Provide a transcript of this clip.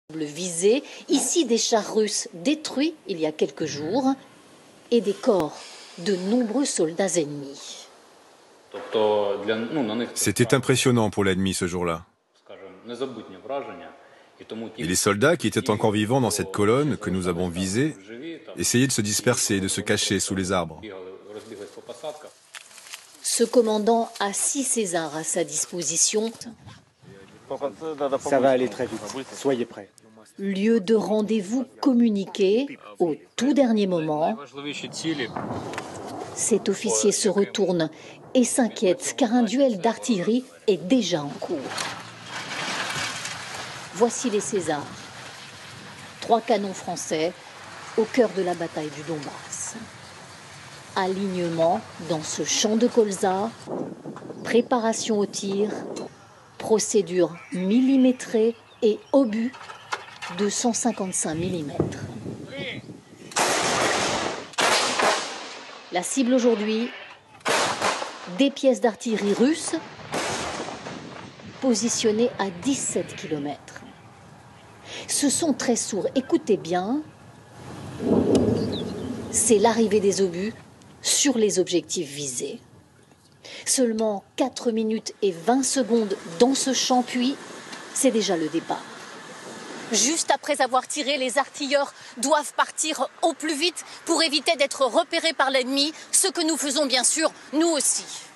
Visé, ici des chars russes détruits il y a quelques jours et des corps de nombreux soldats ennemis. C'était impressionnant pour l'ennemi ce jour-là. Et les soldats qui étaient encore vivants dans cette colonne que nous avons visée essayaient de se disperser, de se cacher sous les arbres. Ce commandant a 6 Césars à sa disposition. Ça va aller très vite, soyez prêts. Lieu de rendez-vous communiqué au tout dernier moment. Cet officier se retourne et s'inquiète car un duel d'artillerie est déjà en cours. Voici les Césars. 3 canons français au cœur de la bataille du Donbass. Alignement dans ce champ de colza, préparation au tir, procédure millimétrée et obus de 155 mm. La cible aujourd'hui, des pièces d'artillerie russes positionnées à 17 km. Ce son très sourd, écoutez bien, c'est l'arrivée des obus sur les objectifs visés. Seulement 4 minutes et 20 secondes dans ce champ, puis c'est déjà le départ. Juste après avoir tiré, les artilleurs doivent partir au plus vite pour éviter d'être repérés par l'ennemi, ce que nous faisons bien sûr, nous aussi.